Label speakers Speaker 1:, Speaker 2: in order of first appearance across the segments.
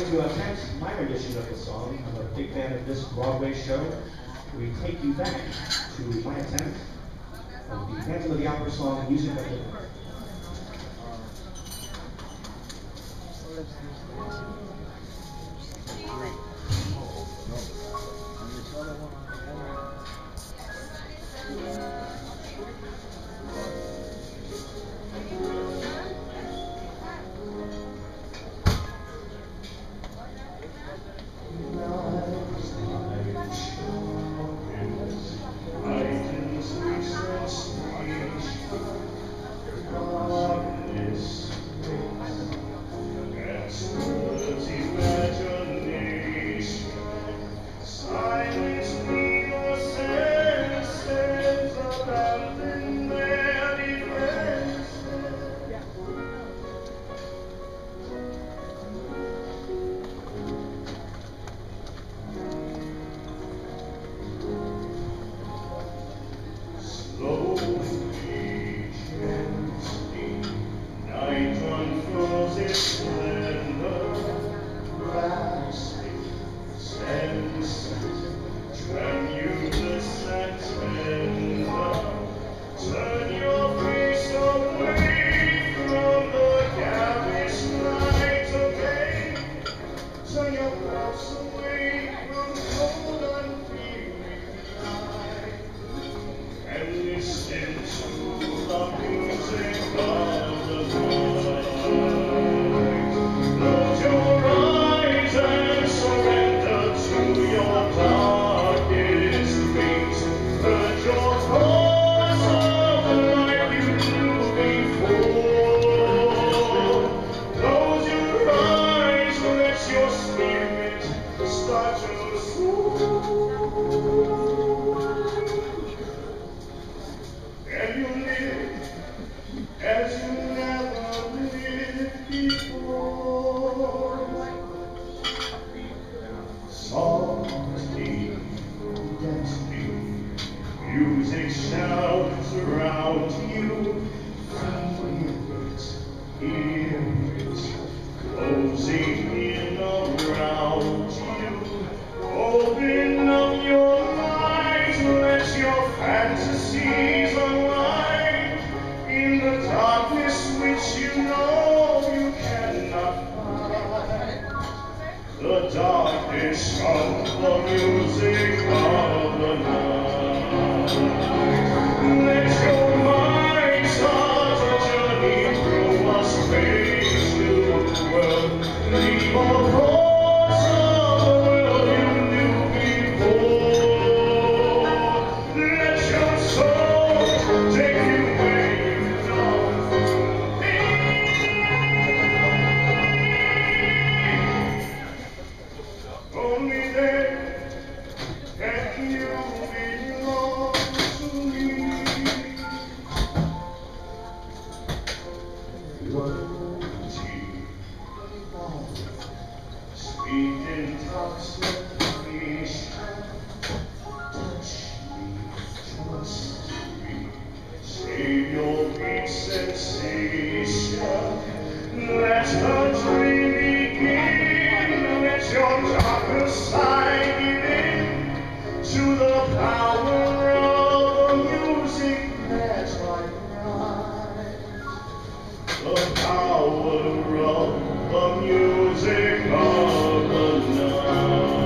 Speaker 1: to attempt my rendition of the song. I'm a big fan of this Broadway show. We take you back to my attempt of the Phantom of the Opera song, Music of the Night.
Speaker 2: Music shouts around you, hear it, closing in around you. Open up your mind, let your fantasies unwind in the darkness which you know you cannot find. The darkness of the music of the night. Let your mind start a journey through a strange new world. Leave all thoughts of the world you knew before. Let your soul take you where you don't be. Only then can you belong to me. Sweet intoxication, touch me, trust me, save your weak sensation. Let the dream begin, let your darker side give in to the power of the music that's like right. The power of the music of the night.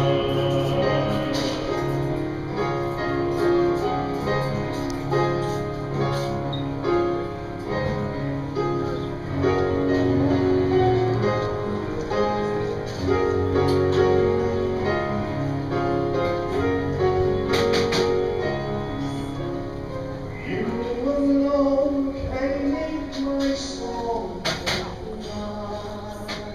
Speaker 2: You alone can make my soul alive.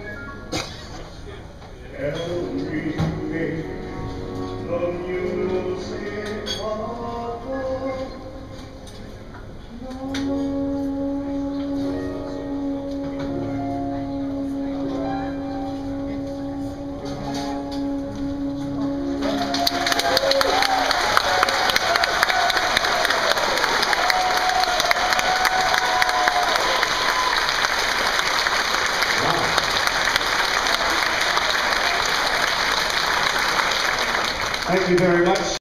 Speaker 1: Thank you very much.